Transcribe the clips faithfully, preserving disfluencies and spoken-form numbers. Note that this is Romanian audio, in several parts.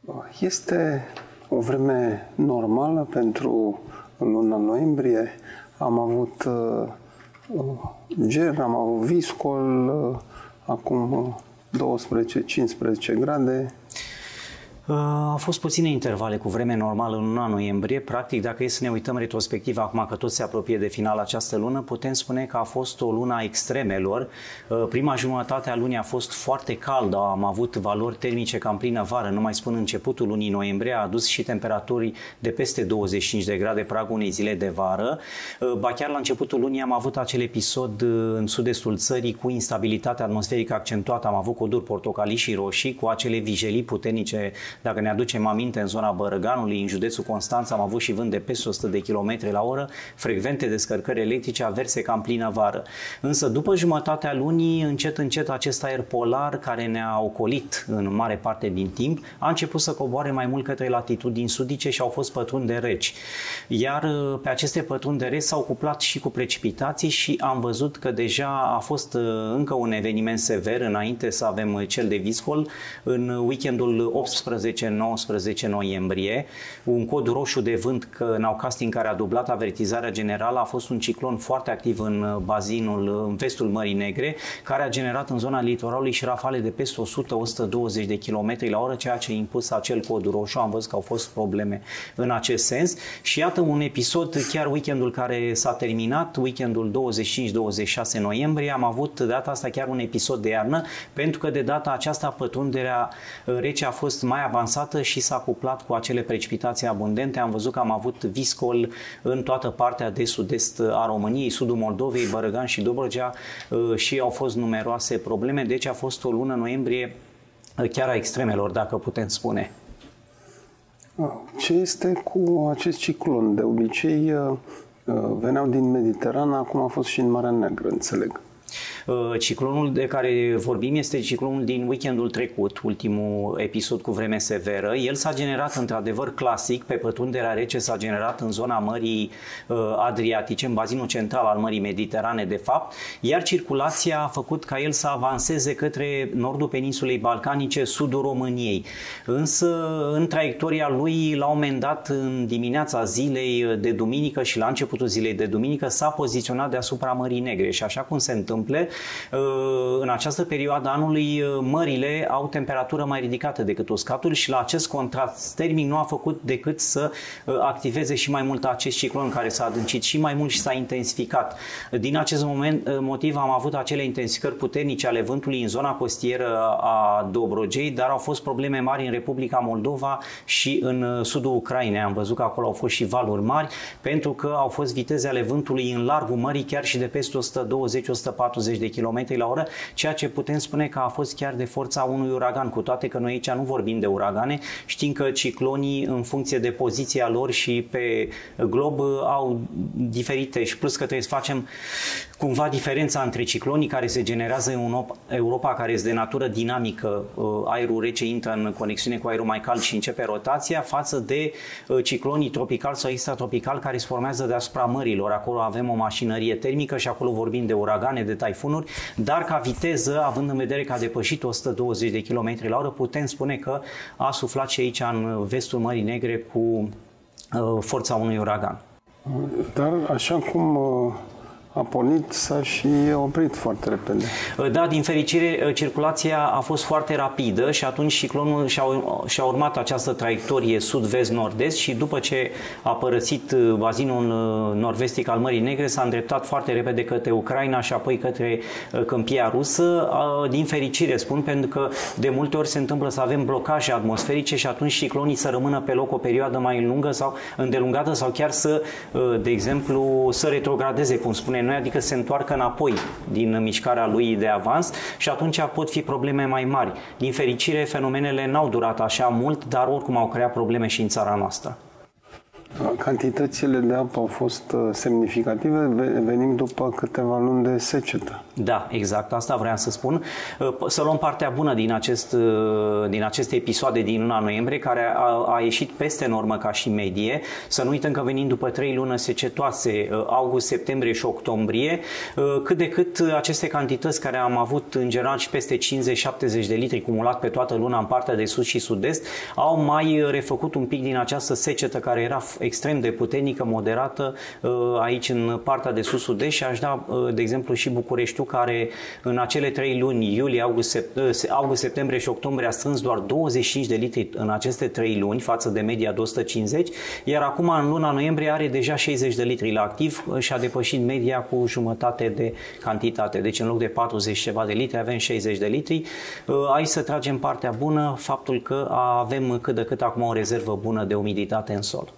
Este o vreme normală pentru luna noiembrie. Am avut uh, ger, am avut viscol, uh, acum douăsprezece cincisprezece grade. Au fost puține intervale cu vreme normală în luna noiembrie. Practic, dacă e să ne uităm retrospectiv, acum că tot se apropie de final această lună, putem spune că a fost o lună a extremelor. Prima jumătate a lunii a fost foarte caldă, am avut valori termice cam plină vară, nu mai spun începutul lunii noiembrie, a adus și temperaturi de peste douăzeci și cinci de grade, pragul unei zile de vară. Ba chiar la începutul lunii am avut acel episod în sud-estul țării cu instabilitate atmosferică accentuată, am avut coduri portocalii și roșii cu acele vijelii puternice. Dacă ne aducem aminte, în zona Bărăganului, în județul Constanța, am avut și vânt de peste o sută de kilometri la oră, frecvente descărcări electrice averse cam plină vară. Însă, după jumătatea lunii, încet, încet, acest aer polar, care ne-a ocolit în mare parte din timp, a început să coboare mai mult către latitudini sudice și au fost pătrunde reci. Iar pe aceste pătrunde reci s-au cuplat și cu precipitații și am văzut că deja a fost încă un eveniment sever, înainte să avem cel de viscol, în weekendul optsprezece nouăsprezece noiembrie, un cod roșu de vânt în Aucastin care a dublat avertizarea generală. A fost un ciclon foarte activ în bazinul, în vestul Mării Negre, care a generat în zona litoralului și rafale de peste o sută - o sută douăzeci de kilometri la oră, ceea ce a impus acel cod roșu. Am văzut că au fost probleme în acest sens și iată un episod, chiar weekendul care s-a terminat, weekendul douăzeci și cinci douăzeci și șase noiembrie, am avut de data asta chiar un episod de iarnă, pentru că de data aceasta pătrunderea rece a fost mai avansată și s-a cuplat cu acele precipitații abundente. Am văzut că am avut viscol în toată partea de sud-est a României, sudul Moldovei, Bărăgan și Dobrogea și au fost numeroase probleme. Deci a fost o lună noiembrie chiar a extremelor, dacă putem spune. Ce este cu acest ciclon? De obicei veneau din Mediterana, acum a fost și în Marea Neagră, înțeleg. Ciclonul de care vorbim este ciclonul din weekendul trecut, ultimul episod cu vreme severă. El s-a generat într-adevăr clasic, pe pătrunderea rece s-a generat în zona Mării Adriatice, în bazinul central al Mării Mediterane de fapt, iar circulația a făcut ca el să avanseze către nordul peninsulei balcanice, sudul României. Însă în traiectoria lui, la un moment dat, în dimineața zilei de duminică și la începutul zilei de duminică, s-a poziționat deasupra Mării Negre și așa cum se întâmplă, în această perioadă anului mările au temperatură mai ridicată decât uscatul și la acest contrast termic nu a făcut decât să activeze și mai mult acest ciclon care s-a adâncit și mai mult și s-a intensificat. Din acest moment, motiv am avut acele intensificări puternice ale vântului în zona costieră a Dobrogei, dar au fost probleme mari în Republica Moldova și în sudul Ucrainei. Am văzut că acolo au fost și valuri mari pentru că au fost viteze ale vântului în largul mării chiar și de peste o sută douăzeci - o sută patruzeci de kilometri la oră, ceea ce putem spune că a fost chiar de forța unui uragan, cu toate că noi aici nu vorbim de uragane. Știm că ciclonii, în funcție de poziția lor și pe glob, au diferite și plus că trebuie să facem cumva diferența între ciclonii care se generează în Europa, care este de natură dinamică, aerul rece intră în conexiune cu aerul mai cald și începe rotația, față de ciclonii tropical sau extratropical care se formează deasupra mărilor. Acolo avem o mașinărie termică și acolo vorbim de uragane, de taifunuri, dar ca viteză, având în vedere că a depășit o sută douăzeci de kilometri la oră, putem spune că a suflat și aici în vestul Mării Negre cu uh, forța unui uragan. Dar așa cum uh, a pornit, s-a și oprit foarte repede. Da, din fericire, circulația a fost foarte rapidă și atunci ciclonul și-a, și-a urmat această traiectorie sud-vest-nord-est și după ce a părăsit bazinul nord-vestic al Mării Negre, s-a îndreptat foarte repede către Ucraina și apoi către câmpia rusă. Din fericire, spun, pentru că de multe ori se întâmplă să avem blocaje atmosferice și atunci ciclonii să rămână pe loc o perioadă mai lungă sau îndelungată sau chiar să, de exemplu, să retrogradeze, cum spune noi, adică se întoarcă înapoi din mișcarea lui de avans și atunci pot fi probleme mai mari. Din fericire, fenomenele n-au durat așa mult, dar oricum au creat probleme și în țara noastră. Cantitățile de apă au fost semnificative, venim după câteva luni de secetă. Da, exact, asta vreau să spun. Să luăm partea bună din, acest, din aceste episoade din luna noiembrie, care a, a ieșit peste normă ca și medie. Să nu uităm că venim după trei luni secetoase, august, septembrie și octombrie, cât de cât aceste cantități care am avut în general și peste cincizeci șaptezeci de litri cumulat pe toată luna în partea de sud și sud-est, au mai refăcut un pic din această secetă care era extrem de puternică, moderată aici în partea de sud-sud-est și aș da, de exemplu, și Bucureștiul, care în acele trei luni, iulie, august, sept, august, septembrie și octombrie, a strâns doar douăzeci și cinci de litri în aceste trei luni, față de media de o sută cincizeci, iar acum în luna noiembrie are deja șaizeci de litri la activ și a depășit media cu jumătate de cantitate. Deci în loc de patruzeci ceva de litri avem șaizeci de litri. Aici să tragem partea bună, faptul că avem cât de cât acum o rezervă bună de umiditate în sol.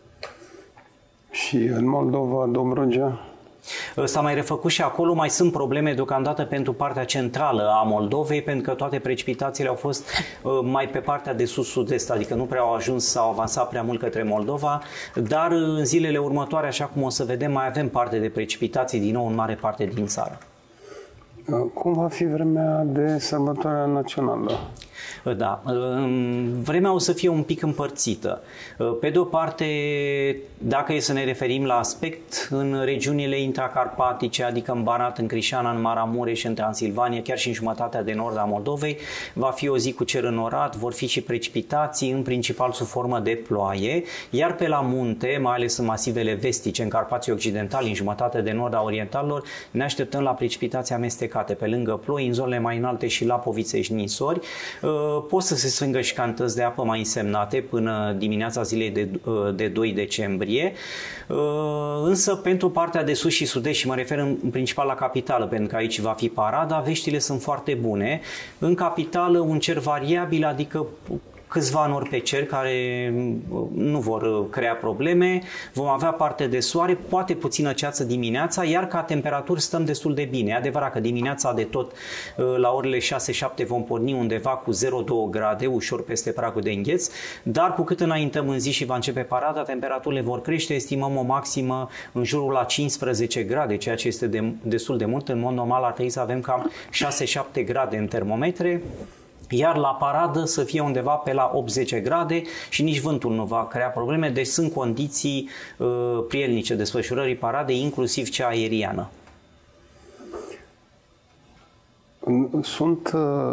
Și în Moldova, Dobrogea? S-a mai refăcut și acolo, mai sunt probleme deocamdată pentru partea centrală a Moldovei, pentru că toate precipitațiile au fost mai pe partea de sud-sud-est, adică nu prea au ajuns sau au avansat prea mult către Moldova, dar în zilele următoare, așa cum o să vedem, mai avem parte de precipitații din nou în mare parte din țară. Cum va fi vremea de sărbătoarea națională? Da, vremea o să fie un pic împărțită. Pe de o parte, dacă e să ne referim la aspect, în regiunile intracarpatice, adică în Banat, în Crișana, în Maramureș, în Transilvania, chiar și în jumătatea de nord a Moldovei, va fi o zi cu cer înnorat, vor fi și precipitații, în principal sub formă de ploaie, iar pe la munte, mai ales în masivele vestice, în Carpații Occidentali, în jumătatea de nord a Orientalilor, ne așteptăm la precipitații amestecate, pe lângă ploi, în zonele mai înalte și Lapovițe și Ninsori. Pot să se strângă și cantități de apă mai însemnate până dimineața zilei de, de doi decembrie, însă pentru partea de sus și sud-est, și mă refer în principal la capitală, pentru că aici va fi parada, veștile sunt foarte bune. În capitală un cer variabil, adică câțiva nori pe cer care nu vor crea probleme, vom avea parte de soare, poate puțină ceață dimineața, iar ca temperaturi stăm destul de bine. E adevărat că dimineața de tot la orele șase șapte vom porni undeva cu zero virgulă doi grade, ușor peste pragul de îngheț, dar cu cât înaintăm în zi și va începe parada, temperaturile vor crește, estimăm o maximă în jurul la cincisprezece grade, ceea ce este de, destul de mult. În mod normal ar trebui să avem cam șase șapte grade în termometre, iar la paradă să fie undeva pe la opt zece grade și nici vântul nu va crea probleme, deci sunt condiții uh, prielnice desfășurării paradei, inclusiv cea aeriană. Sunt,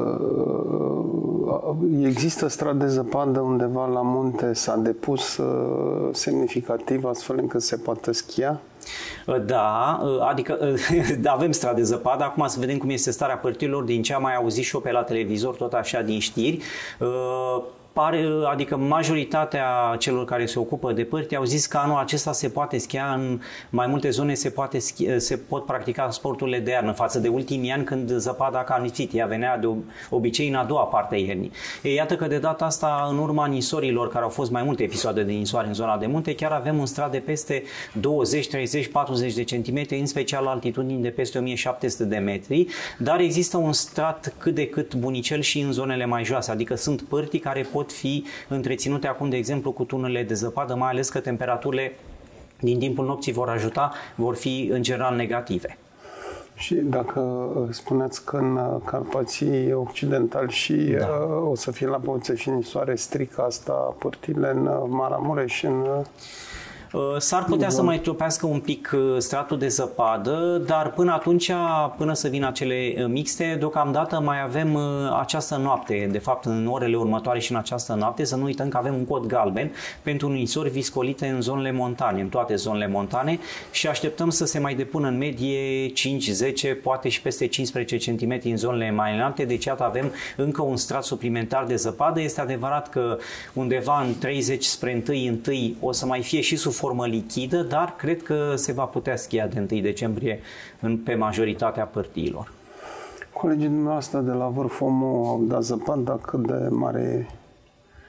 există strat de zăpadă undeva la munte, s-a depus semnificativ astfel încât se poate schia? Da, adică avem strat de zăpadă. Acum să vedem cum este starea părților. Din ce am mai auzit și eu pe la televizor, tot așa din știri, pare, adică majoritatea celor care se ocupă de părți au zis că anul acesta se poate schia, în mai multe zone se, poate schia, se pot practica sporturile de iarnă, față de ultimii ani când zăpada a cam lipsit. Ea venea de obicei în a doua parte a iernii. E, iată că de data asta, în urma ninsorilor, care au fost mai multe episoade de ninsoare în zona de munte, chiar avem un strat de peste douăzeci, treizeci, patruzeci de centimetri, în special la altitudini de peste o mie șapte sute de metri, dar există un strat cât de cât bunicel și în zonele mai joase, adică sunt părți care pot fi întreținute acum, de exemplu, cu tunele de zăpadă, mai ales că temperaturile din timpul nopții vor ajuta, vor fi în general negative. Și dacă spuneți că în Carpații Occidentali și da. o să fie la Lapovițe și Nisoare, strică asta părțile în Maramureș și în... S-ar putea să mai topească un pic stratul de zăpadă, dar până atunci, până să vină acele mixte, deocamdată mai avem această noapte, de fapt în orele următoare și în această noapte, să nu uităm că avem un cod galben pentru nisori viscolite în zonele montane, în toate zonele montane, și așteptăm să se mai depună în medie cinci zece, poate și peste cincisprezece centimetri în zonele mai înalte, deci iată avem încă un strat suplimentar de zăpadă. Este adevărat că undeva în treizeci spre întâi întâi o să mai fie și sub formă lichidă, dar cred că se va putea schia de întâi decembrie în, pe majoritatea părților. Colegii dumneavoastră de la Vârf Omul au dat zăpadă, cât de mare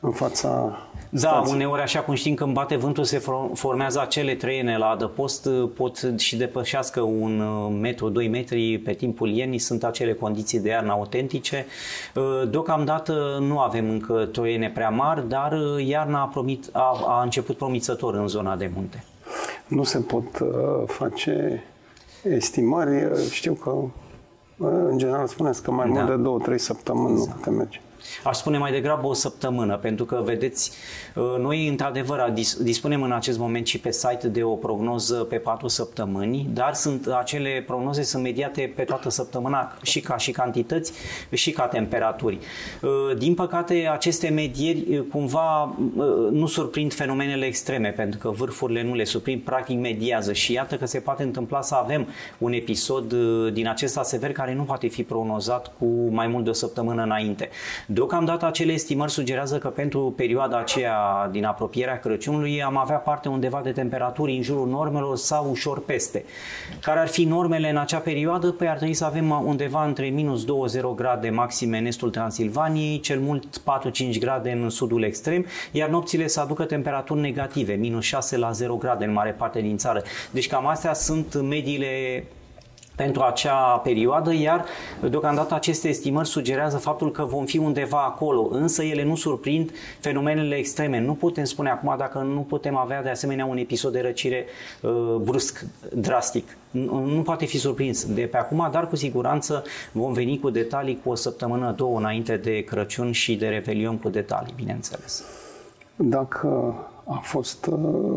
în fața Da, stației. uneori, așa cum știm, când bate vântul, se formează acele trăiene la adăpost, pot și depășească un metru, doi metri pe timpul iernii, sunt acele condiții de iarnă autentice. Deocamdată nu avem încă trăiene prea mari, dar iarna a, promit, a, a început promițător în zona de munte. Nu se pot uh, face estimări. Știu că, uh, în general, spuneți că mai da. mult de două, trei săptămâni exact. nu putem merge. Aș spune mai degrabă o săptămână, pentru că, vedeți, noi, într-adevăr, dispunem în acest moment și pe site de o prognoză pe patru săptămâni, dar sunt, acele prognoze sunt mediate pe toată săptămâna și ca și cantități și ca temperaturi. Din păcate, aceste medieri cumva nu surprind fenomenele extreme, pentru că vârfurile nu le surprind, practic mediază și iată că se poate întâmpla să avem un episod din acesta sever care nu poate fi prognozat cu mai mult de o săptămână înainte. Deocamdată acele estimări sugerează că pentru perioada aceea din apropierea Crăciunului am avea parte undeva de temperaturi în jurul normelor sau ușor peste. Care ar fi normele în acea perioadă? Păi ar trebui să avem undeva între minus doi zero grade maxime în estul Transilvaniei, cel mult patru-cinci grade în sudul extrem, iar nopțile să aducă temperaturi negative, minus șase la zero grade în mare parte din țară. Deci cam astea sunt mediile pentru acea perioadă, iar deocamdată aceste estimări sugerează faptul că vom fi undeva acolo, însă ele nu surprind fenomenele extreme. Nu putem spune acum dacă nu putem avea de asemenea un episod de răcire uh, brusc, drastic. Nu, nu poate fi surprins de pe acum, dar cu siguranță vom veni cu detalii cu o săptămână, două înainte de Crăciun și de Revelion cu detalii, bineînțeles. Dacă a fost,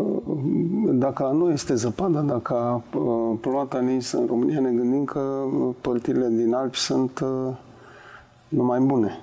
dacă la noi este zăpadă, dacă a plouat anis în România, ne gândim că părțile din Alpi sunt numai bune.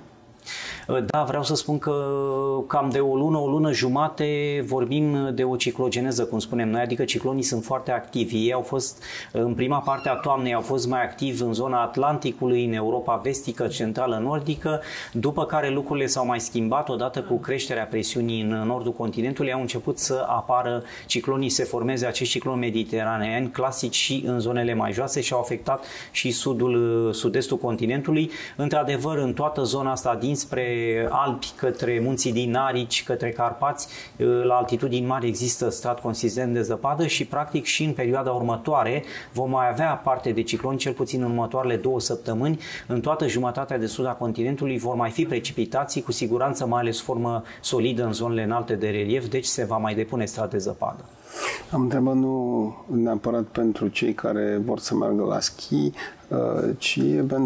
Da, vreau să spun că cam de o lună, o lună jumate vorbim de o ciclogeneză, cum spunem noi, adică ciclonii sunt foarte activi. Ei au fost, în prima parte a toamnei, au fost mai activi în zona Atlanticului, în Europa vestică, centrală, nordică, după care lucrurile s-au mai schimbat, odată cu creșterea presiunii în nordul continentului, au început să apară ciclonii, se formeze acești cicloni mediteraneeni clasici și în zonele mai joase și au afectat și sudul, sud-estul continentului. Într-adevăr, în toată zona asta, dinspre Alpi, către munții din Arici, către Carpați, la altitudini mari există strat consistent de zăpadă și practic și în perioada următoare vom mai avea parte de cicloni, cel puțin în următoarele două săptămâni. În toată jumătatea de sud a continentului vor mai fi precipitații, cu siguranță mai ales formă solidă în zonele înalte de relief, deci se va mai depune strat de zăpadă. Am întrebat nu neapărat pentru cei care vor să meargă la schi, ci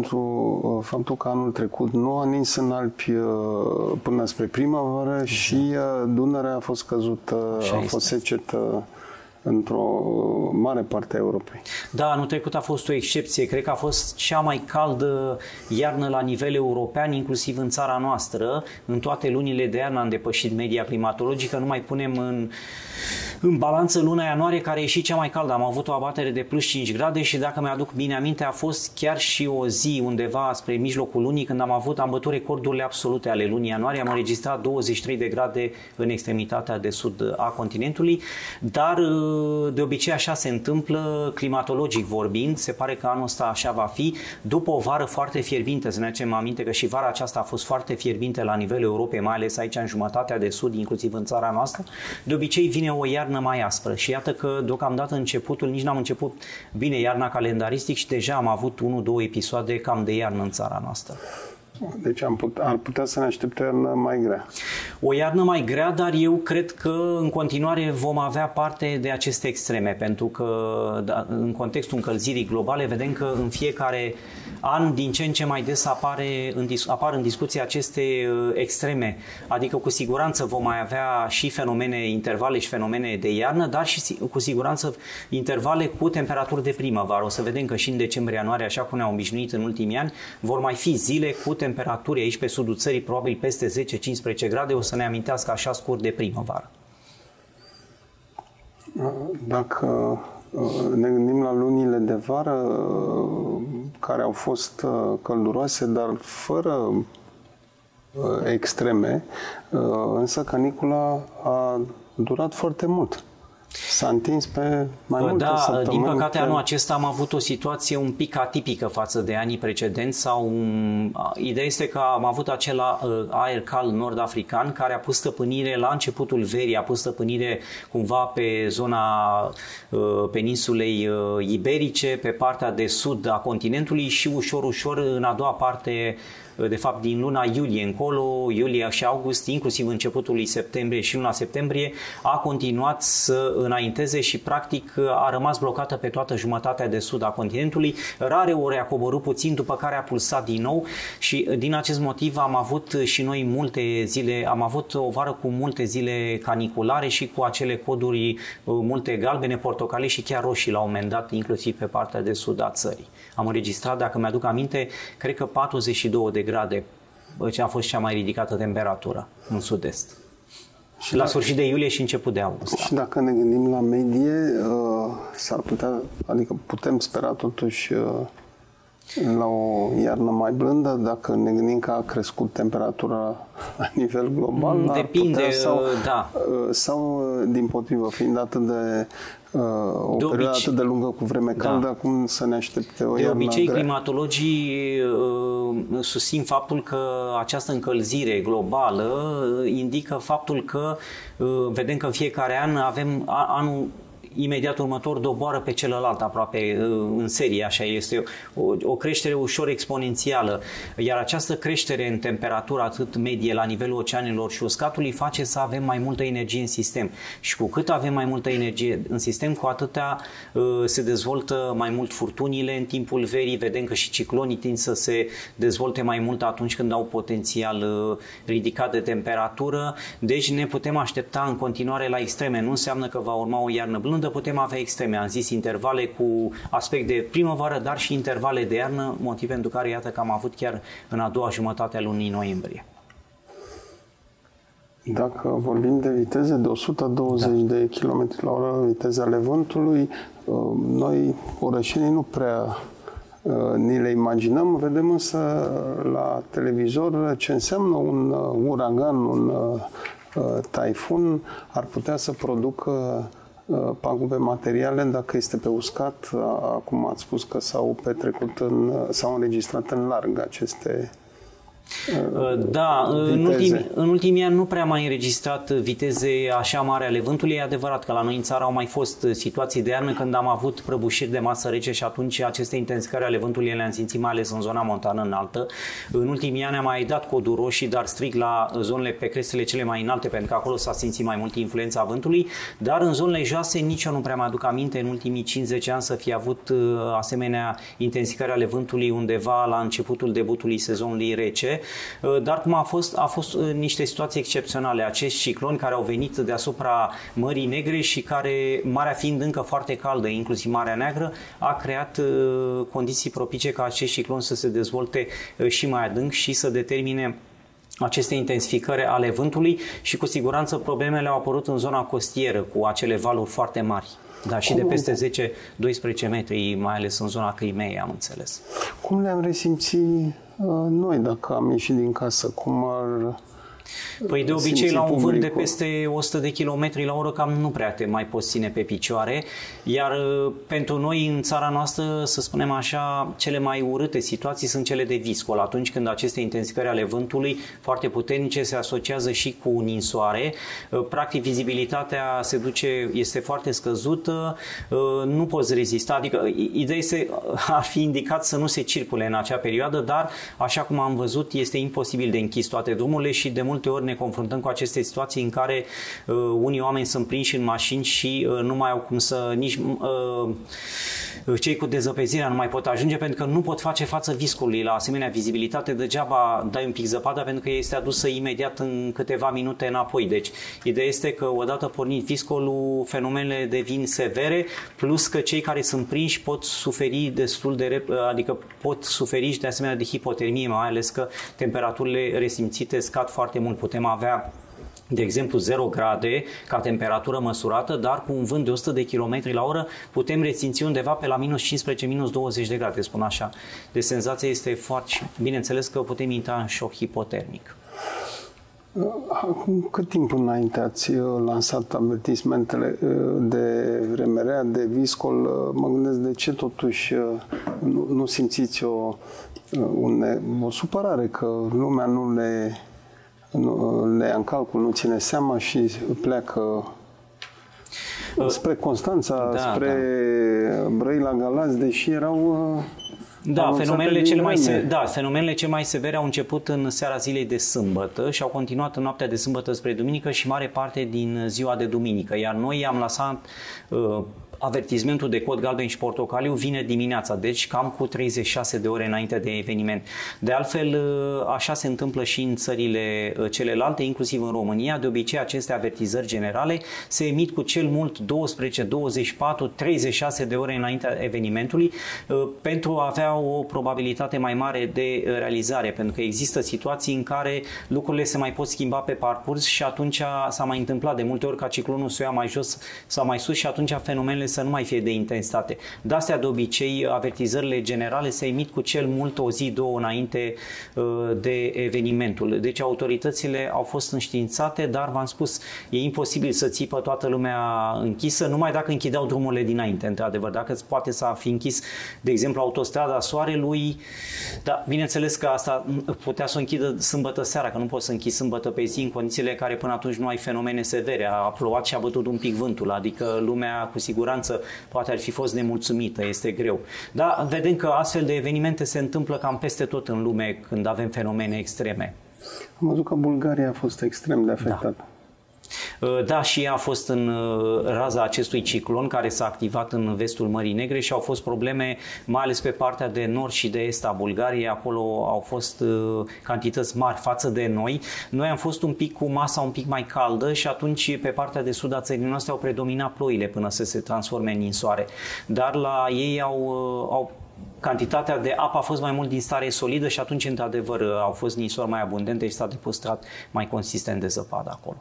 pentru faptul că anul trecut nu a nins în Alpi până spre primăvară și Dunărea a fost căzută, a fost secetă într-o mare parte a Europei. Da, anul trecut a fost o excepție. Cred că a fost cea mai caldă iarnă la nivel european, inclusiv în țara noastră. În toate lunile de iarnă am depășit media climatologică. Nu mai punem în, în balanță luna ianuarie, care e și cea mai caldă. Am avut o abatere de plus cinci grade și, dacă mi-aduc bine aminte, a fost chiar și o zi undeva spre mijlocul lunii, când am avut, am bătut recordurile absolute ale lunii ianuarie. Am înregistrat douăzeci și trei de grade în extremitatea de sud a continentului, dar de obicei așa se întâmplă, climatologic vorbind, se pare că anul ăsta așa va fi, după o vară foarte fierbinte. Să ne aducem aminte că și vara aceasta a fost foarte fierbinte la nivelul Europei, mai ales aici în jumătatea de sud, inclusiv în țara noastră. De obicei vine o iarnă mai aspră și iată că deocamdată începutul, nici n-am început bine iarna calendaristic și deja am avut unu două episoade cam de iarnă în țara noastră. Deci am put, ar putea să ne aștepte o iarnă mai grea. O iarnă mai grea, dar eu cred că în continuare vom avea parte de aceste extreme, pentru că da, în contextul încălzirii globale vedem că în fiecare an din ce în ce mai des apare în, apar în discuție aceste extreme, adică cu siguranță vom mai avea și fenomene, intervale și fenomene de iarnă, dar și cu siguranță intervale cu temperaturi de primăvară. O să vedem că și în decembrie-ianuarie, așa cum ne-am obișnuit în ultimii ani, vor mai fi zile cu temperaturi aici pe sudul țării, probabil peste zece cincisprezece grade, o să ne amintească așa scurt de primăvară. Dacă ne gândim la lunile de vară, care au fost călduroase, dar fără extreme, însă canicula a durat foarte mult. S-a întins pe mai multe da, săptămâni. Din păcate pe... anul acesta am avut o situație un pic atipică față de anii precedenți. Sau, ideea este că am avut acela aer cald nord-african care a pus stăpânire la începutul verii, a pus stăpânire cumva pe zona peninsulei iberice, pe partea de sud a continentului și ușor, ușor în a doua parte, de fapt din luna iulie încolo, iulie și august, inclusiv începutul lui septembrie și luna septembrie, a continuat să înainteze și practic a rămas blocată pe toată jumătatea de sud a continentului. Rare ori a coborât puțin, după care a pulsat din nou și din acest motiv am avut și noi multe zile, am avut o vară cu multe zile caniculare și cu acele coduri multe galbene, portocalii și chiar roșii la un moment dat, inclusiv pe partea de sud a țării. Am înregistrat, dacă mi-aduc aminte, cred că patruzeci și două de grade, ce a fost cea mai ridicată temperatură în sud-est. Și la sfârșit de iulie și început de august. Și dacă ne gândim la medie, uh, s-ar putea, adică putem spera totuși uh, la o iarnă mai blândă, dacă ne gândim că a crescut temperatura la nivel global. Depinde, putea, sau, da. Uh, sau, dimpotrivă, fiind atât de Uh, o de perioadă obicei, atât de lungă cu vreme caldă, da. Acum să ne aștepte o de iarnă obicei, grea. Climatologii uh, susțin faptul că această încălzire globală uh, indică faptul că uh, vedem că în fiecare an avem a, anul imediat următor doboară pe celălalt aproape în serie, așa este o, o creștere ușor exponențială, iar această creștere în temperatură atât medie la nivelul oceanelor și uscatului face să avem mai multă energie în sistem și cu cât avem mai multă energie în sistem, cu atâtea se dezvoltă mai mult furtunile în timpul verii, vedem că și ciclonii tind să se dezvolte mai mult atunci când au potențial ridicat de temperatură, deci ne putem aștepta în continuare la extreme, nu înseamnă că va urma o iarnă blândă, putem avea extreme, am zis intervale cu aspect de primăvară, dar și intervale de iarnă, motiv pentru care iată că am avut chiar în a doua jumătate a lunii noiembrie. Dacă vorbim de viteze de o sută douăzeci da. de kilometri la oră, viteze ale vântului, noi, orășenii, nu prea ni le imaginăm, vedem însă la televizor ce înseamnă un uragan, un taifun, ar putea să producă pagube materiale dacă este pe uscat. Acum ați spus că s-au petrecut, în, s-au înregistrat în larg aceste Da, în ultimii, în ultimii ani nu prea mai înregistrat viteze așa mari ale vântului. E adevărat că la noi în țară au mai fost situații de iarnă când am avut prăbușiri de masă rece și atunci aceste intensificări ale vântului le-am simțit mai ales în zona montană înaltă. În ultimii ani am mai dat coduri roșii, dar strict la zonele pe crestele cele mai înalte, pentru că acolo s-a simțit mai mult influența vântului, dar în zonele joase nici eu nu prea mă aduc aminte în ultimii cincizeci ani să fi avut asemenea intensificări ale vântului undeva la începutul debutului sezonului rece. Dar cum a fost, a fost niște situații excepționale. Acești cicloni care au venit deasupra Mării Negre și care, marea fiind încă foarte caldă, inclusiv Marea Neagră, a creat condiții propice ca acești cicloni să se dezvolte și mai adânc și să determine aceste intensificări ale vântului și cu siguranță problemele au apărut în zona costieră cu acele valuri foarte mari. Da, și cum, de peste zece doisprezece metri, mai ales în zona Crimeei, am înțeles. Cum le-am resimțit uh, noi dacă am ieșit din casă? Cum ar... Păi de obicei la un vânt de peste o sută de kilometri la oră cam nu prea te mai poți ține pe picioare, iar pentru noi în țara noastră, să spunem așa, cele mai urâte situații sunt cele de viscol, atunci când aceste intensificări ale vântului foarte puternice se asociază și cu ninsoare. Practic vizibilitatea se duce, este foarte scăzută, nu poți rezista, adică ideea este, ar fi indicat să nu se circule în acea perioadă, dar așa cum am văzut este imposibil de închis toate drumurile și de multe ori ne confruntăm cu aceste situații în care uh, unii oameni sunt prinși în mașini și uh, nu mai au cum să nici uh, cei cu dezăpezirea nu mai pot ajunge pentru că nu pot face față viscolului la asemenea vizibilitate. Degeaba dai un pic zăpada pentru că este adusă imediat în câteva minute înapoi. Deci ideea este că odată pornit viscolul, fenomenele devin severe, plus că cei care sunt prinși pot suferi destul de, adică pot suferi și de asemenea de hipotermie, mai ales că temperaturile resimțite scad foarte mult. Putem avea, de exemplu, zero grade ca temperatură măsurată, dar cu un vânt de o sută de kilometri la oră putem resimți undeva pe la minus cincisprezece minus douăzeci de grade, spun așa. Deci senzația este foarte... Bineînțeles că putem intra în șoc hipotermic. Acum cât timp înainte ați lansat avertismentele de Remerea, de Viscol? Mă gândesc de ce totuși nu, nu simțiți o, une, o supărare că lumea nu le, nu le ia în calcul, nu ține seama și pleacă spre Constanța, da, spre da. Brăila, Galați, deși erau... Da, fenomenele cele, mai se, da, fenomenele cele mai severe au început în seara zilei de sâmbătă și au continuat în noaptea de sâmbătă spre duminică și mare parte din ziua de duminică. Iar noi am lăsat uh, avertismentul de cod galben și portocaliu vine dimineața, deci cam cu treizeci și șase de ore înainte de eveniment. De altfel, așa se întâmplă și în țările celelalte, inclusiv în România. De obicei, aceste avertizări generale se emit cu cel mult douăsprezece, douăzeci și patru, treizeci și șase de ore înaintea evenimentului pentru a avea o probabilitate mai mare de realizare, pentru că există situații în care lucrurile se mai pot schimba pe parcurs și atunci s-a mai întâmplat de multe ori ca ciclonul să o ia mai jos sau mai sus și atunci fenomenele să nu mai fie de intensitate. De astea, de obicei, avertizările generale se emit cu cel mult o zi, două înainte de evenimentul. Deci autoritățile au fost înștiințate, dar v-am spus, e imposibil să țipă toată lumea închisă, numai dacă închideau drumurile dinainte, într-adevăr. Dacă poate să fi închis, de exemplu, autostrada Soarelui, dar bineînțeles că asta putea să o închidă sâmbătă seara, că nu poți să închizi sâmbătă pe zi în condițiile în care până atunci nu ai fenomene severe. A plouat și a bătut un pic vântul, adică lumea cu siguranță poate ar fi fost nemulțumită, este greu. Dar vedem că astfel de evenimente se întâmplă cam peste tot în lume când avem fenomene extreme. Am văzut că Bulgaria a fost extrem de afectată. Da. Da, și ea a fost în raza acestui ciclon care s-a activat în vestul Mării Negre și au fost probleme, mai ales pe partea de nord și de est a Bulgariei. Acolo au fost cantități mari față de noi. Noi am fost un pic cu masa un pic mai caldă și atunci pe partea de sud a țării noastre au predominat ploile până să se transforme în ninsoare. Dar la ei au, au cantitatea de apă a fost mai mult din stare solidă și atunci, într-adevăr, au fost ninsori mai abundente și s-a depositat mai consistent de zăpadă acolo.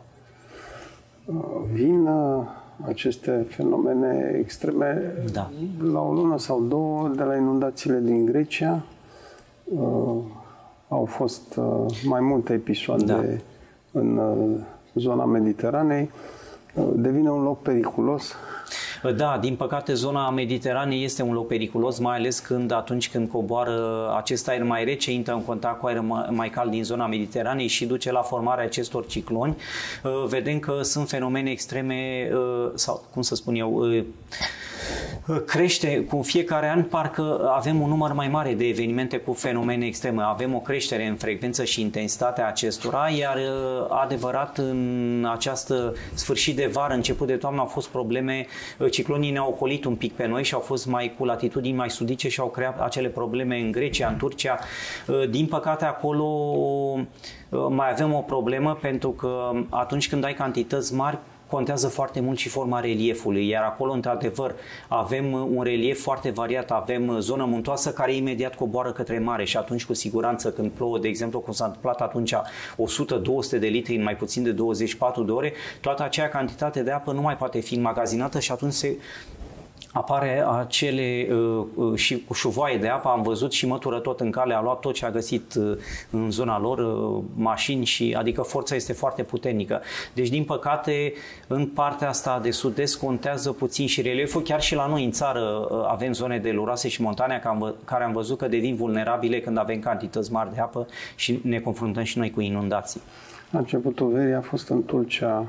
Vin aceste fenomene extreme da. la o lună sau două de la inundațiile din Grecia. Uh, au fost uh, mai multe episoade da. în uh, zona Mediteranei. Uh, devine un loc periculos. Da, din păcate zona Mediteranei este un loc periculos, mai ales când atunci când coboară acest aer mai rece, intră în contact cu aer mai cald din zona Mediteranei și duce la formarea acestor cicloni. Vedem că sunt fenomene extreme, sau cum să spun eu, crește cu fiecare an, parcă avem un număr mai mare de evenimente cu fenomene extreme. Avem o creștere în frecvență și intensitatea acestora, iar adevărat în această sfârșit de vară, început de toamnă, au fost probleme, ciclonii ne-au ocolit un pic pe noi și au fost mai cu latitudini mai sudice și au creat acele probleme în Grecia, în Turcia. Din păcate acolo mai avem o problemă, pentru că atunci când ai cantități mari, contează foarte mult și forma reliefului, iar acolo, într-adevăr, avem un relief foarte variat, avem zonă muntoasă care imediat coboară către mare și atunci, cu siguranță, când plouă, de exemplu, cum s-a întâmplat atunci, o sută două sute de litri în mai puțin de douăzeci și patru de ore, toată acea cantitate de apă nu mai poate fi înmagazinată și atunci se apare acele uh, și cu șuvoaie de apă, am văzut și mătură tot în cale, a luat tot ce a găsit uh, în zona lor, uh, mașini, și adică forța este foarte puternică. Deci, din păcate, în partea asta de sud-est contează puțin și relieful. Chiar și la noi în țară uh, avem zone de luroase și montane care am văzut că devin vulnerabile când avem cantități mari de apă și ne confruntăm și noi cu inundații. La începutul verii a fost în Tulcea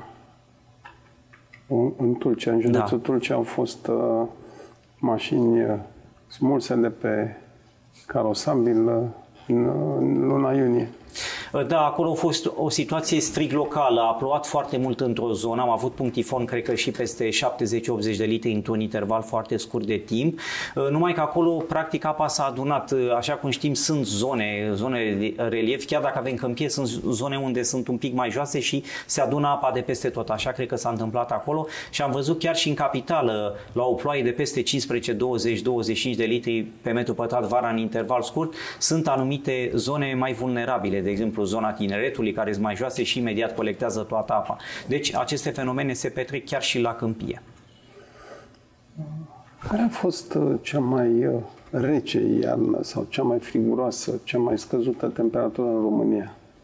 În Tulcea, în județul da. Tulcea, au fost uh, mașini uh, smulse de pe carosabil uh, în, în luna iunie. Da, acolo a fost o situație strict locală. A plouat foarte mult într-o zonă. Am avut punctifon, cred că și peste șaptezeci optzeci de litri într-un interval foarte scurt de timp. Numai că acolo, practic, apa s-a adunat. Așa cum știm, sunt zone, zone de relief. Chiar dacă avem câmpie, sunt zone unde sunt un pic mai joase și se adună apa de peste tot. Așa cred că s-a întâmplat acolo. Și am văzut chiar și în capitală, la o ploaie de peste cincisprezece, douăzeci, douăzeci și cinci de litri pe metru pătrat vara în interval scurt, sunt anumite zone mai vulnerabile, de exemplu zona Tineretului, care sunt mai joase și imediat colectează toată apa. Deci aceste fenomene se petrec chiar și la câmpie. Care a fost cea mai rece iarnă sau cea mai friguroasă, cea mai scăzută temperatură în România?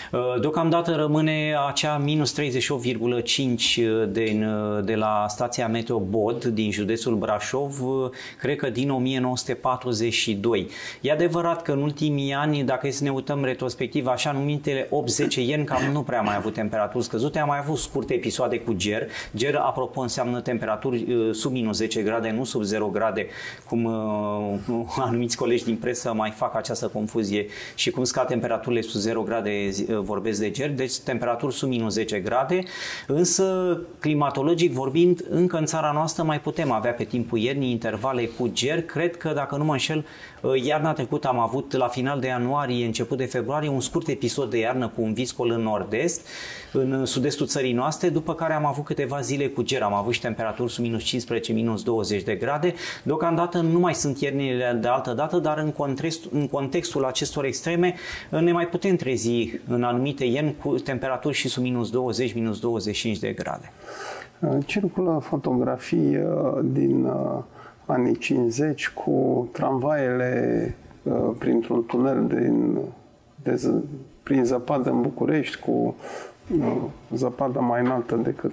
Deocamdată rămâne acea minus treizeci și opt virgulă cinci de, de la stația Meteo Bod din județul Brașov, cred că din o mie nouă sute patruzeci și doi. E adevărat că în ultimii ani, dacă e să ne uităm retrospectiv, așa numitele opt zece ieni, cam nu prea am mai avut temperaturi scăzute, am mai avut scurte episoade cu ger. Ger, apropo, înseamnă temperaturi sub minus zece grade, nu sub zero grade, cum uh, anumiți colegi din presă mai fac această confuzie și cum scad temperaturile sub zero grade vorbesc de ger, deci temperaturi sub minus zece grade, însă climatologic vorbind, încă în țara noastră mai putem avea pe timpul iernii intervale cu ger. Cred că, dacă nu mă înșel, iarna trecută am avut la final de ianuarie, început de februarie, un scurt episod de iarnă cu un viscol în nord-est, în sud-estul țării noastre, după care am avut câteva zile cu ger, am avut și temperaturi sub minus cincisprezece minus douăzeci de grade. Deocamdată nu mai sunt iernile de altă dată, dar în, context, în contextul acestor extreme ne mai putem trezi în anumite ierni cu temperaturi și sub minus douăzeci minus douăzeci și cinci de grade. Circulă fotografii din anii cincizeci cu tramvaiele printr-un tunel din, de, prin zăpadă în București, cu zăpadă mai înaltă decât...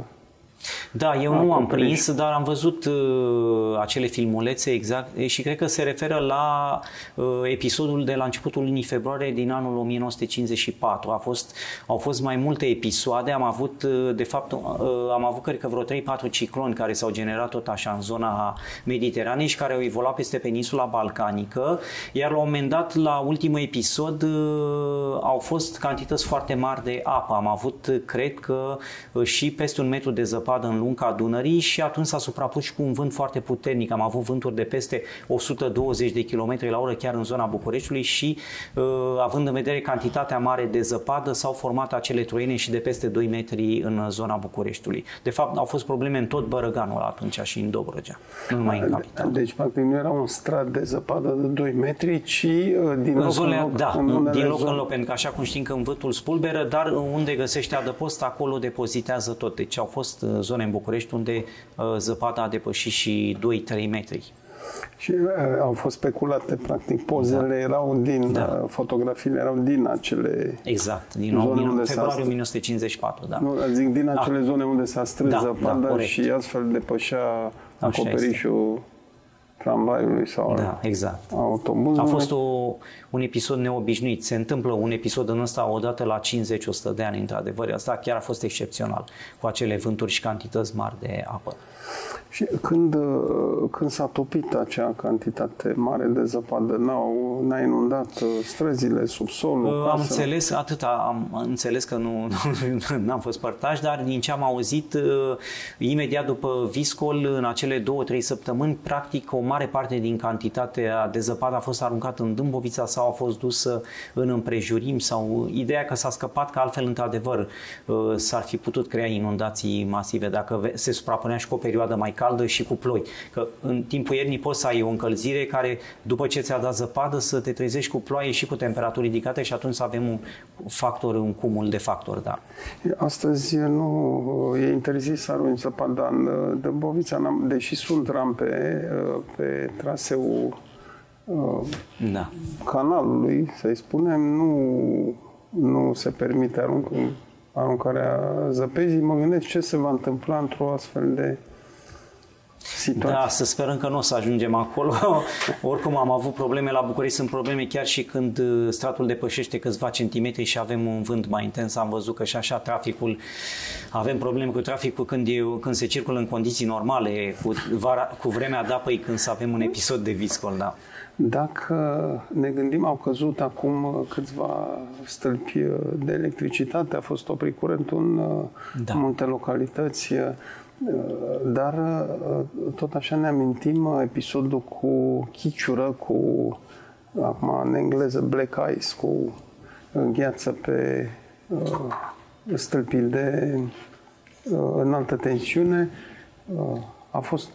Da, eu nu am prins, dar am văzut uh, acele filmulețe exact și cred că se referă la uh, episodul de la începutul lunii februarie din anul o mie nouă sute cincizeci și patru. A fost, au fost mai multe episoade, am avut, uh, de fapt, uh, am avut, cred că vreo trei patru cicloni care s-au generat tot așa în zona Mediteranei și care au evoluat peste peninsula balcanică, iar la un moment dat, la ultimul episod, uh, au fost cantități foarte mari de apă. Am avut, cred că, uh, și peste un metru de zăpadă în lunga Dunării și atunci s-a suprapus și cu un vânt foarte puternic. Am avut vânturi de peste o sută douăzeci de kilometri la oră chiar în zona Bucureștiului și uh, având în vedere cantitatea mare de zăpadă, s-au format acele troiene și de peste doi metri în zona Bucureștiului. De fapt, au fost probleme în tot Bărăganul atunci și în Dobrogea, nu numai în capitală. Deci, practic, nu era un strat de zăpadă de doi metri, ci uh, din loc zone, în loc. Da, în din loc zone. în loc, pentru că așa cum știm că învârtul spulberă, dar unde găsește adăpost, acolo depozitează tot. Deci au fost zone în București unde uh, zăpada a depășit și doi trei metri. Și uh, au fost speculate, practic, pozele da. erau din, da. uh, fotografiile erau din acele Exact, din februarie o mie nouă sute cincizeci și patru, da. Nu, zic, din acele ah. zone unde s-a strâns da, zăpada da, și astfel depășea așa acoperișul este. Tramvaiului sau da, exact. autobuzului. A fost o, un episod neobișnuit. Se întâmplă un episod în ăsta odată la cincizeci o sută de ani, într-adevăr. Asta chiar a fost excepțional, cu acele vânturi și cantități mari de apă. Și când, când s-a topit acea cantitate mare de zăpadă, n-au, n-a inundat străzile, subsolul? Am înțeles, atâta, am înțeles că nu n-am fost părtaș, dar din ce am auzit, imediat după viscol, în acele două, trei săptămâni, practic o mare parte din cantitatea de zăpadă a fost aruncată în Dâmbovița sau a fost dusă în împrejurimi sau ideea că s-a scăpat, că altfel, într-adevăr, s-ar fi putut crea inundații masive dacă se suprapunea și cu o perioadă mai caldă și cu ploi. Că în timpul iernii poți să ai o încălzire care, după ce ți-a dat zăpadă, să te trezești cu ploaie și cu temperaturi ridicate și atunci să avem un factor, un cumul de factori, da. Astăzi nu e interzis să arunci zăpada în Dâmbovița, deși sunt rampe pe traseul da. canalului, să-i spunem, nu, nu se permite arunc, aruncarea zăpezii. Mă gândesc ce se va întâmpla într-o astfel de situație. Da, să sperăm că nu o să ajungem acolo. Oricum am avut probleme la București, sunt probleme chiar și când stratul depășește câțiva centimetri și avem un vânt mai intens. Am văzut că și așa traficul, avem probleme cu traficul când, e, când se circulă în condiții normale, cu, vara, cu vremea de apă, când să avem un episod de viscol, da. Dacă ne gândim, au căzut acum câțiva stâlpi de electricitate, a fost oprit curentul în da. multe localități, dar tot așa ne amintim episodul cu chiciură, cu, acum în engleză, black ice, cu gheață pe stâlpii de înaltă tensiune. A fost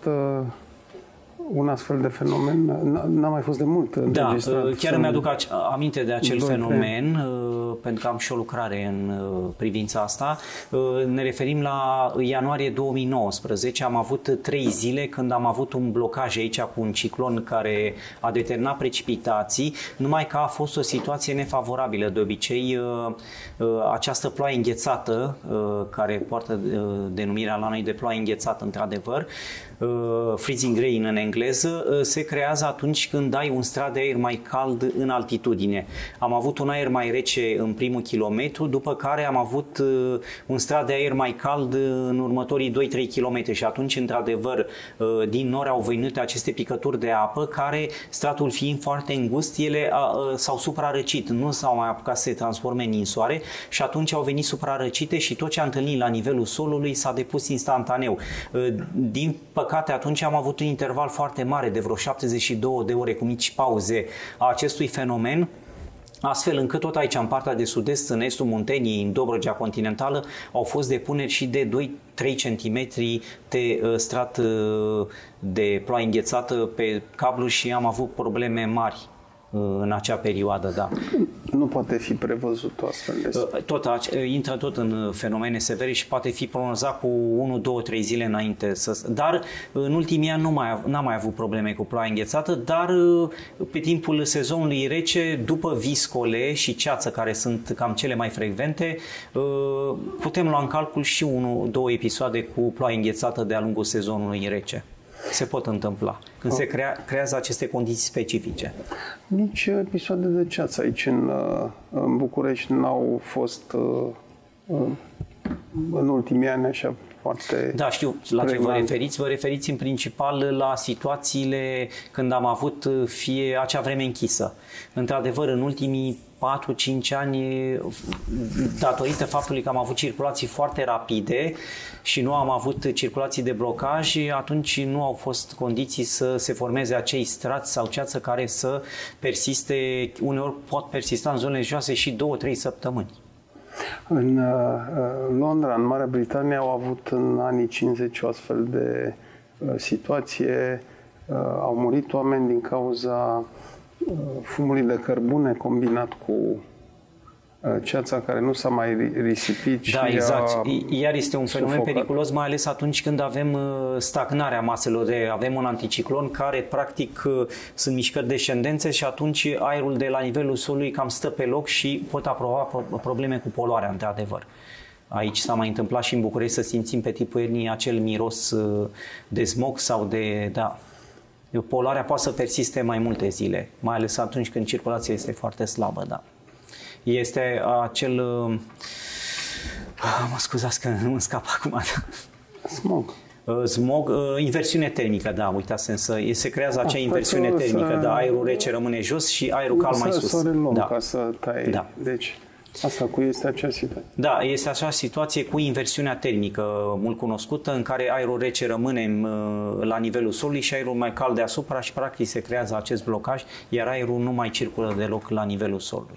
un astfel de fenomen, n-a mai fost de mult da, chiar îmi aduc aminte de acel fenomen. pentru că am și o lucrare în privința asta. Ne referim la ianuarie două mii nouăsprezece. Am avut trei zile când am avut un blocaj aici cu un ciclon care a determinat precipitații, numai că a fost o situație nefavorabilă. De obicei, această ploaie înghețată, care poartă denumirea la noi de ploaie înghețată, într-adevăr, freezing rain în engleză, se creează atunci când ai un strat de aer mai cald în altitudine. Am avut un aer mai rece în primul kilometru, după care am avut un strat de aer mai cald în următorii doi trei kilometri și atunci, într-adevăr, din nori au venit aceste picături de apă care, stratul fiind foarte îngust, ele s-au suprarăcit, nu s-au mai apucat să se transforme în ninsoare și atunci au venit suprarăcite și tot ce a întâlnit la nivelul solului s-a depus instantaneu. Din păcate, atunci am avut un interval foarte mare de vreo șaptezeci și două de ore cu mici pauze a acestui fenomen, astfel încât tot aici, în partea de sud-est, în estul Munteniei, în Dobrogea continentală, au fost depuneri și de doi trei centimetri de uh, strat uh, de ploaie înghețată pe cablu și am avut probleme mari în acea perioadă, da. Nu poate fi prevăzut o astfel de tot, intră tot în fenomene severe și poate fi prognozat cu unu, două, trei zile înainte. Să, dar în ultimii ani nu mai, n-am mai avut probleme cu ploaie înghețată, dar pe timpul sezonului rece, după viscole și ceață, care sunt cam cele mai frecvente, putem lua în calcul și unu, două episoade cu ploaie înghețată de-a lungul sezonului rece. Se pot întâmpla când oh. se crea, creează aceste condiții specifice. Nici episoade de ceață aici în, în București n-au fost în ultimii ani așa foarte... Da, știu la ce vă referiți. Vă referiți în principal la situațiile când am avut fie acea vreme închisă. Într-adevăr, în ultimii patru cinci ani, datorită faptului că am avut circulații foarte rapide și nu am avut circulații de blocaj, atunci nu au fost condiții să se formeze acei strați sau ceață care să persiste, uneori pot persista în zonele joase și două trei săptămâni. În uh, Londra, în Marea Britanie, au avut în anii cincizeci o astfel de uh, situație. Uh, au murit oameni din cauza uh, fumului de cărbune combinat cu uh, ceața care nu s-a mai risipit. Da, și exact. Iar este un fenomen sufocat. periculos, mai ales atunci când avem stagnarea maselor de... Avem un anticiclon care, practic, sunt mișcări descendențe și atunci aerul de la nivelul solului cam stă pe loc și pot aprova probleme cu poluarea, într-adevăr. Aici s-a mai întâmplat și în București să simțim pe timpul iernii acel miros de smog sau de... Da, poluarea poate să persiste mai multe zile, mai ales atunci când circulația este foarte slabă, da. Este acel... Mă scuzați că nu îmi scap acum. Smog. Smog, inversiune termică, da, uitați să se creează acea A, inversiune termică, să... da, aerul rece rămâne jos și aerul cald mai sus. Să reluăm da. ca să tai. Da. Deci, asta cu este acea situație. Da, este acea situație cu inversiunea termică mult cunoscută, în care aerul rece rămâne la nivelul solului și aerul mai cald deasupra și practic se creează acest blocaj, iar aerul nu mai circulă deloc la nivelul solului.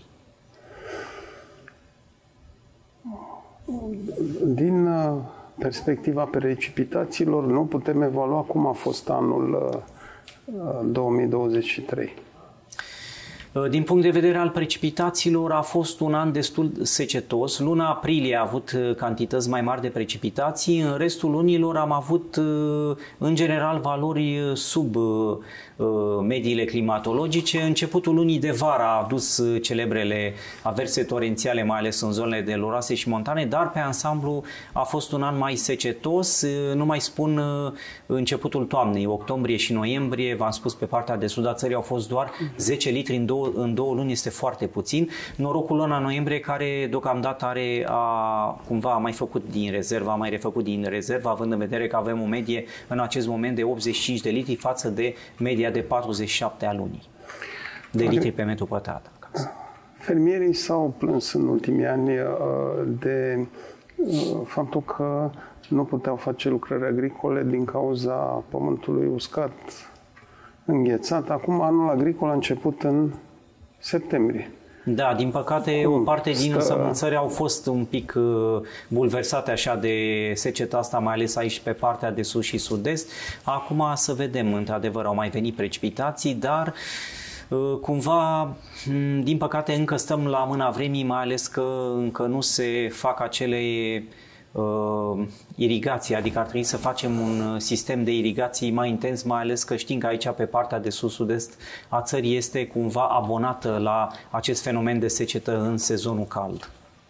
Din perspectiva precipitațiilor, nu putem evalua cum a fost anul două mii douăzeci și trei. Din punct de vedere al precipitațiilor, a fost un an destul secetos. Luna aprilie a avut cantități mai mari de precipitații, în restul lunilor am avut, în general, valori sub mediile climatologice. Începutul lunii de vară a adus celebrele averse torențiale, mai ales în zonele de loroase și montane, dar pe ansamblu a fost un an mai secetos. Nu mai spun începutul toamnei, octombrie și noiembrie, v-am spus, pe partea de sud a țării au fost doar zece litri în două în două luni, este foarte puțin. Norocul luna noiembrie, care deocamdată are, a, cumva a mai făcut din rezervă, a mai refăcut din rezervă, având în vedere că avem o medie în acest moment de optzeci și cinci de litri față de media de patruzeci și șapte a lunii de litri pe metru pătrat. Fermierii s-au plâns în ultimii ani de faptul că nu puteau face lucrări agricole din cauza pământului uscat, înghețat. Acum anul agricol a început în septembrie. Da, din păcate Cum? o parte din Stă... însămânțări au fost un pic uh, bulversate așa de seceta asta, mai ales aici pe partea de sus și sud-est. Acum să vedem, într-adevăr au mai venit precipitații, dar Cumva, din păcate, încă stăm la mâna vremii, mai ales că încă nu se fac acele uh, irigații, adică ar trebui să facem un sistem de irigații mai intens, mai ales că știm că aici, pe partea de sud-sud-est a țării, este cumva abonată la acest fenomen de secetă în sezonul cald.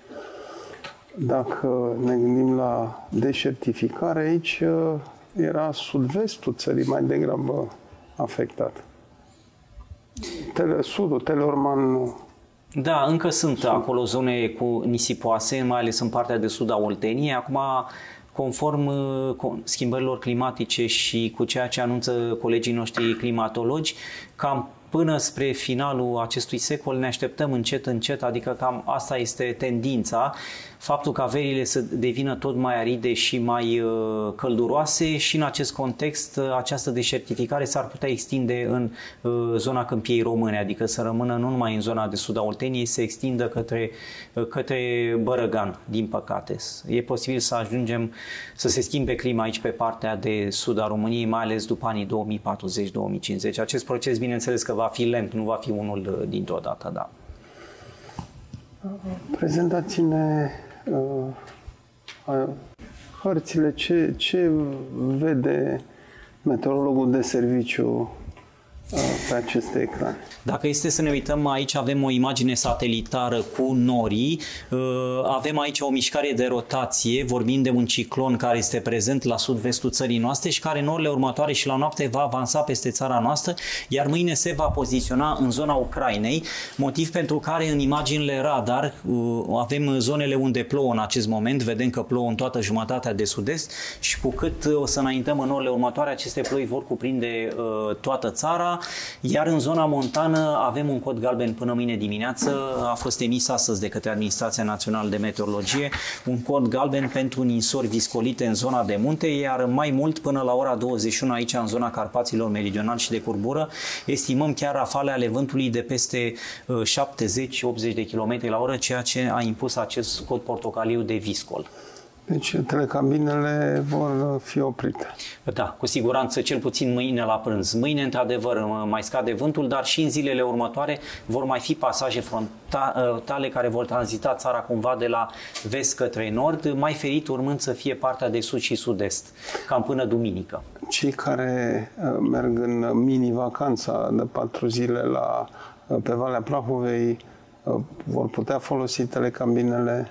Dacă ne gândim la deșertificare, aici era sud-vestul țării mai degrabă afectat. Tele, sudul, Teleorman nu. Da, încă sunt Sud. acolo zone cu nisipoase, mai ales în partea de sud a Olteniei. Acum, conform schimbărilor climatice și cu ceea ce anunță colegii noștri climatologi, cam până spre finalul acestui secol ne așteptăm încet, încet, adică cam asta este tendința, faptul ca verile să devină tot mai aride și mai uh, călduroase și în acest context uh, această deșertificare s-ar putea extinde în uh, zona Câmpiei Române, adică să rămână nu numai în zona de sud a Olteniei, să extindă către, uh, către Bărăgan, din păcate. E posibil să ajungem să se schimbe clima aici pe partea de sud a României, mai ales după anii două mii patruzeci două mii cincizeci. Acest proces, bineînțeles că va fi lent, nu va fi unul uh, dintr-o dată, da. Prezentați-ne uh, hărțile, ce, ce vede meteorologul de serviciu uh, pe aceste ecrane. Dacă este să ne uităm, aici avem o imagine satelitară cu norii, avem aici o mișcare de rotație, vorbim de un ciclon care este prezent la sud-vestul țării noastre și care în orele următoare și la noapte va avansa peste țara noastră, iar mâine se va poziționa în zona Ucrainei, motiv pentru care în imaginile radar avem zonele unde plouă în acest moment, vedem că plouă în toată jumătatea de sud-est și cu cât o să înaintăm în orele următoare, aceste ploi vor cuprinde toată țara, iar în zona montană avem un cod galben până mâine dimineață, a fost emis astăzi de către Administrația Națională de Meteorologie, un cod galben pentru ninsori viscolite în zona de munte, iar mai mult până la ora douăzeci și unu aici în zona Carpaților Meridional și de curbură, estimăm chiar rafale ale vântului de peste șaptezeci optzeci de kilometri la oră, ceea ce a impus acest cod portocaliu de viscol. Deci telecabinele vor fi oprite. Da, cu siguranță, cel puțin mâine la prânz. Mâine, într-adevăr, mai scade vântul, dar și în zilele următoare vor mai fi pasaje frontale care vor tranzita țara cumva de la vest către nord, mai ferit urmând să fie partea de sud și sud-est, cam până duminică. Cei care merg în mini-vacanța de patru zile la, pe Valea Prahovei vor putea folosi telecabinele?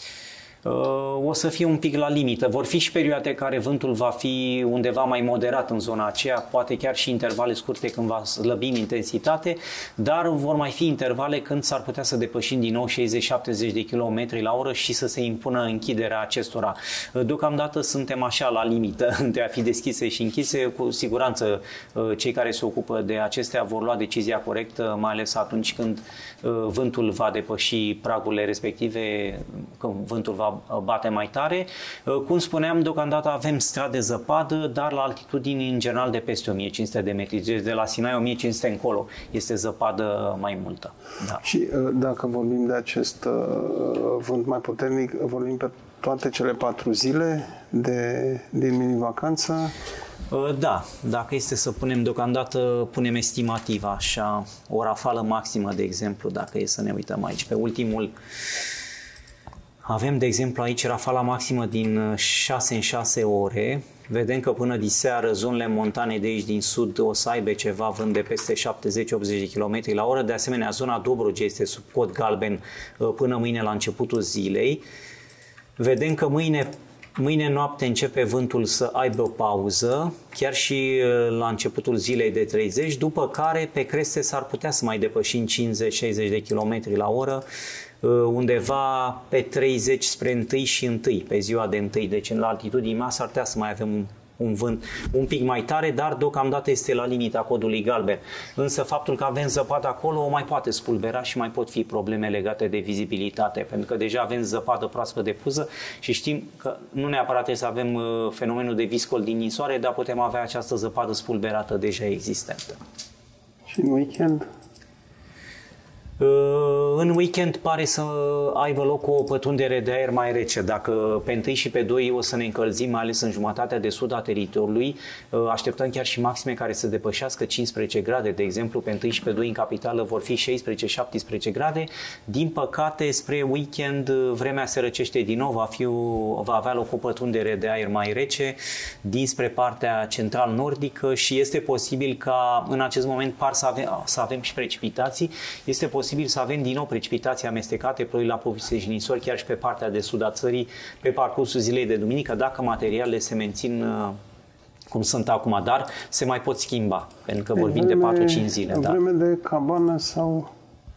O să fie un pic la limită. Vor fi și perioade care vântul va fi undeva mai moderat în zona aceea, poate chiar și intervale scurte când va slăbi în intensitate, dar vor mai fi intervale când s-ar putea să depășim din nou șaizeci șaptezeci de kilometri la oră și să se impună închiderea acestora. Deocamdată suntem așa la limită între a fi deschise și închise. Cu siguranță cei care se ocupă de acestea vor lua decizia corectă, mai ales atunci când vântul va depăși pragurile respective, când vântul va bate mai tare. Cum spuneam, deocamdată avem strat de zăpadă, dar la altitudini în general de peste o mie cinci sute de metri. Deci de la Sinai o mie cinci sute încolo este zăpadă mai multă. Da. Și dacă vorbim de acest vânt mai puternic, vorbim pe toate cele patru zile de, din mini-vacanță? Da, dacă este să punem deocamdată, punem estimativ așa, o rafală maximă, de exemplu, dacă e să ne uităm aici pe ultimul. Avem, de exemplu, aici rafala maximă din șase în șase ore. Vedem că până diseară zonele montane de aici din sud o să aibă ceva vânt de peste șaptezeci optzeci de kilometri la oră. De asemenea, zona Dobrogei este sub cod galben până mâine la începutul zilei. Vedem că mâine Mâine noapte începe vântul să aibă o pauză, chiar și la începutul zilei de treizeci, după care pe creste s-ar putea să mai depășim cincizeci șaizeci de kilometri la oră, undeva pe treizeci spre întâi și întâi, pe ziua de întâi. Deci la altitudini mari s-ar putea să mai avem un, un vânt un pic mai tare, dar deocamdată este la limita codului galben. Însă faptul că avem zăpadă acolo o mai poate spulbera și mai pot fi probleme legate de vizibilitate, pentru că deja avem zăpadă proaspăt de puză și știm că nu neapărat trebuie să avem fenomenul de viscol din ninsoare, dar putem avea această zăpadă spulberată deja existentă. Și în weekend? În weekend pare să aibă loc o pătrundere de aer mai rece. Dacă pe întâi și pe doi o să ne încălzim, mai ales în jumătatea de sud a teritoriului, așteptăm chiar și maxime care să depășească cincisprezece grade. De exemplu, pe întâi și pe doi în capitală vor fi șaisprezece șaptesprezece grade. Din păcate, spre weekend, vremea se răcește din nou, va, fi o, va avea loc o pătrundere de aer mai rece dinspre partea central-nordică și este posibil ca în acest moment par să avem, să avem și precipitații. Este posibil posibil să avem din nou precipitații amestecate, ploi lapovi și nisori, chiar și pe partea de sud a țării, pe parcursul zilei de duminică, dacă materialele se mențin cum sunt acum, dar se mai pot schimba, pentru că vorbim vreme, de patru cinci zile. În da. vreme de cabană sau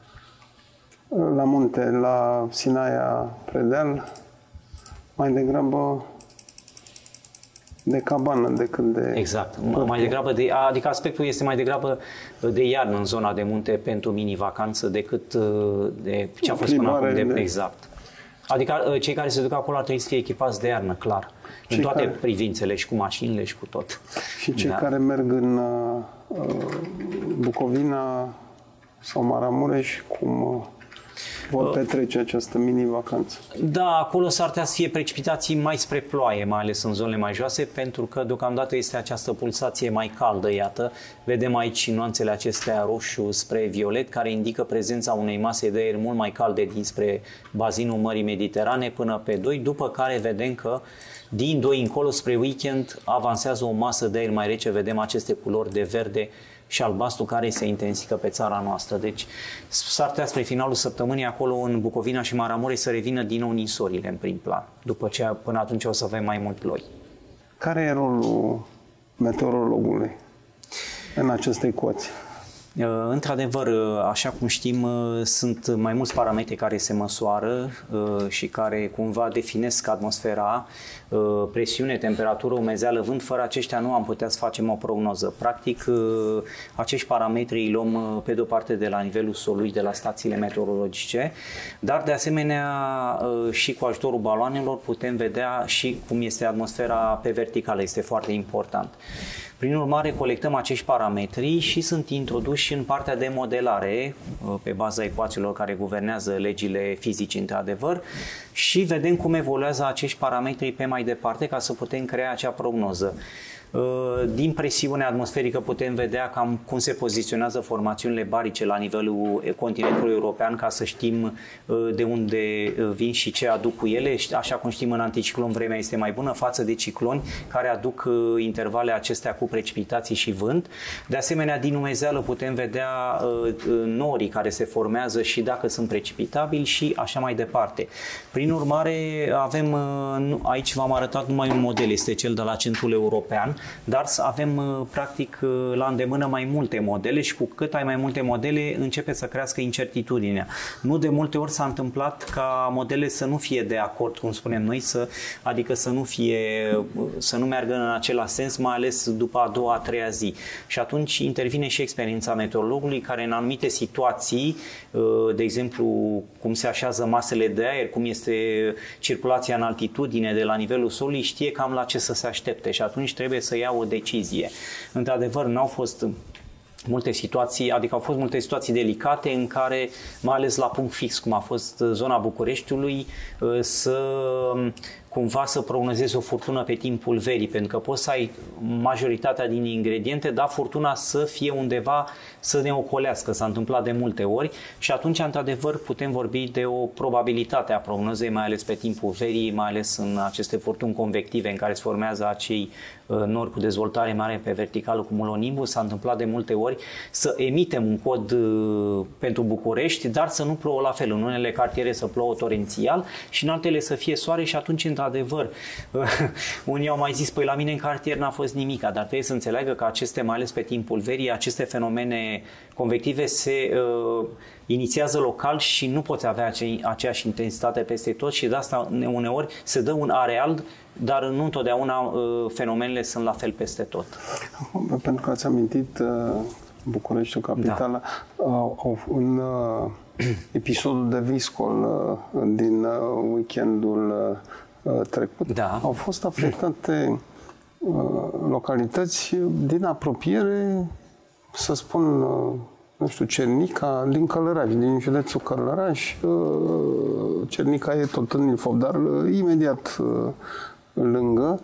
la munte, la Sinaia Predeal, mai degrabă de cabană decât de... Exact. Mai degrabă de, adică aspectul este mai degrabă de iarnă în zona de munte pentru mini-vacanță decât de ce a fost până acum. De, de... Exact. Adică cei care se duc acolo ar trebui să fie echipați de iarnă, clar. Cei în toate care... privințele, și cu mașinile și cu tot. Și cei da. care merg în uh, Bucovina sau Maramureș, cum... Uh... vor petrece această mini-vacanță. Da, acolo s-ar putea să fie precipitații mai spre ploaie, mai ales în zonele mai joase, pentru că deocamdată este această pulsație mai caldă, iată. Vedem aici nuanțele acestea roșu spre violet, care indică prezența unei mase de aer mult mai calde dinspre bazinul Mării Mediterane până pe doi, după care vedem că din doi încolo spre weekend avansează o masă de aer mai rece, vedem aceste culori de verde și albastru care se intensifică pe țara noastră. Deci s-ar putea spre finalul săptămânii acolo în Bucovina și Maramureș să revină din nou ninsorile în prim plan. După ce până atunci o să avem mai mult ploi. Care e rolul meteorologului în aceste ecuații? Într-adevăr, așa cum știm, sunt mai mulți parametri care se măsoară și care cumva definesc atmosfera, presiune, temperatură, umezeală, vânt. Fără aceștia nu am putea să facem o prognoză. Practic, acești parametri îi luăm pe de-o parte de la nivelul solului, de la stațiile meteorologice, dar de asemenea și cu ajutorul baloanelor putem vedea și cum este atmosfera pe verticală. Este foarte important. Prin urmare, colectăm acești parametri și sunt introduși în partea de modelare, pe baza ecuațiilor care guvernează legile fizice, într-adevăr, și vedem cum evoluează acești parametri pe mai departe ca să putem crea acea prognoză. Din presiunea atmosferică putem vedea cam cum se poziționează formațiunile barice la nivelul continentului european, ca să știm de unde vin și ce aduc cu ele. Așa cum știm, în anticiclon vremea este mai bună față de cicloni care aduc intervale acestea cu precipitații și vânt. De asemenea, din umezeală putem vedea norii care se formează și dacă sunt precipitabili și așa mai departe. Prin urmare, avem, aici v-am arătat numai un model, este cel de la Centrul European, dar avem practic la îndemână mai multe modele și cu cât ai mai multe modele începe să crească incertitudinea. Nu de multe ori s-a întâmplat ca modele să nu fie de acord, cum spunem noi, să, adică să nu fie, să nu meargă în același sens, mai ales după a doua, a treia zi. Și atunci intervine și experiența meteorologului, care în anumite situații, de exemplu, cum se așează masele de aer, cum este circulația în altitudine de la nivelul solului, știe cam la ce să se aștepte și atunci trebuie să ia o decizie. Într-adevăr, n-au fost multe situații, adică au fost multe situații delicate în care, mai ales la punct fix, cum a fost zona Bucureștiului, să cumva să prognozezi o furtună pe timpul verii, pentru că poți să ai majoritatea din ingrediente, dar furtuna să fie undeva să ne ocolească. S-a întâmplat de multe ori și atunci, într-adevăr, putem vorbi de o probabilitate a prognozei, mai ales pe timpul verii, mai ales în aceste furtuni convective în care se formează acei nori cu dezvoltare mare pe verticală, cumulonimbus. S-a întâmplat de multe ori să emitem un cod pentru București, dar să nu plouă la fel. În unele cartiere să plouă torențial și în altele să fie soare și atunci, într-adevăr, unii au mai zis, păi la mine în cartier n-a fost nimic, dar trebuie să înțeleagă că aceste, mai ales pe timpul verii, aceste fenomene convective se uh, inițiază local și nu poți avea ace- aceeași intensitate peste tot și de asta uneori se dă un areal, dar nu întotdeauna uh, fenomenele sunt la fel peste tot. Pentru că ați amintit uh, Bucureștiul, capitala, da. uh, în uh, episodul de Viscol uh, din uh, weekendul uh, trecut, da. Au fost afectate uh, localități din apropiere, să spun, uh, nu știu, Cernica, din Călăraș, din județul Călăraș. Cernica e tot în Ilfov, dar imediat lângă.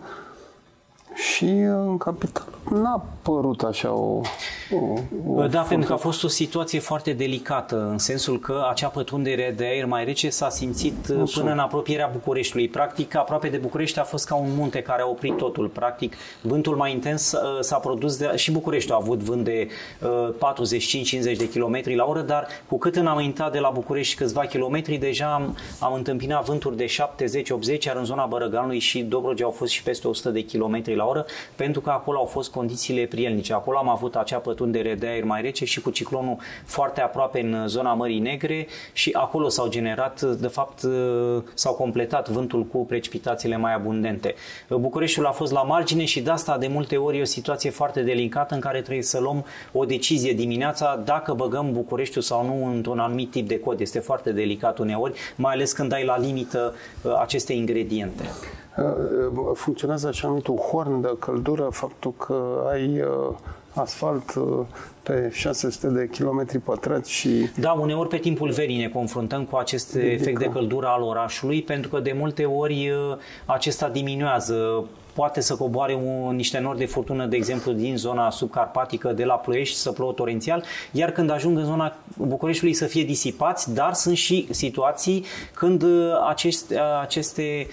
Și în capitală n-a părut așa o... o, o da, pentru că a fost o situație foarte delicată, în sensul că acea pătrundere de aer mai rece s-a simțit așa până în apropierea Bucureștiului. Practic, aproape de București a fost ca un munte care a oprit totul. Practic, vântul mai intens s-a produs de... și Bucureștiul a avut vânt de patruzeci și cinci cincizeci de kilometri la oră, dar cu cât înaintat de la București câțiva kilometri, deja am, am întâmpinat vânturi de șaptezeci optzeci, iar în zona Bărăganului și Dobrogea au fost și peste o sută de kilometri la oră, pentru că acolo au fost condițiile prielnice. Acolo am avut acea pătrundere de aer mai rece și cu ciclonul foarte aproape în zona Mării Negre și acolo s-au generat, de fapt, s-au completat vântul cu precipitațiile mai abundente. Bucureștiul a fost la margine și de asta de multe ori e o situație foarte delicată în care trebuie să luăm o decizie dimineața dacă băgăm Bucureștiul sau nu într-un anumit tip de cod. Este foarte delicat uneori, mai ales când ai la limită aceste ingrediente. Funcționează așa numitul horn de căldură, faptul că ai asfalt pe șase sute de kilometri pătrați și... Da, uneori pe timpul verii ne confruntăm cu acest Ridică. efect de căldură al orașului, pentru că de multe ori acesta diminuează. Poate să coboare un, niște nori de furtună, de exemplu, din zona subcarpatică de la Ploiești să plouă torențial, iar când ajung în zona Bucureștiului să fie disipați, dar sunt și situații când aceste, aceste,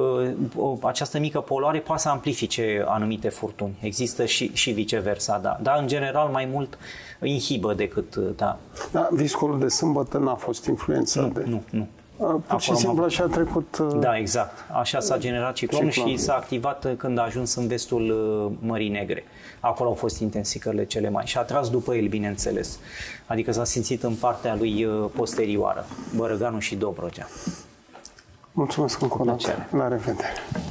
această mică poluare poate să amplifice anumite furtuni. Există și, și viceversa, da. Dar, în general, mai mult inhibă decât, da. Da, viscolul de sâmbătă n-a fost influențat nu, de... Nu, nu. Pur și simplu așa a trecut... Da, exact. Așa s-a generat ciclonul și s-a activat când a ajuns în vestul Mării Negre. Acolo au fost intensificările cele mai... Și a tras după el, bineînțeles. Adică s-a simțit în partea lui posterioară, Bărăganul și Dobrogea. Mulțumesc încă o dată. La revedere.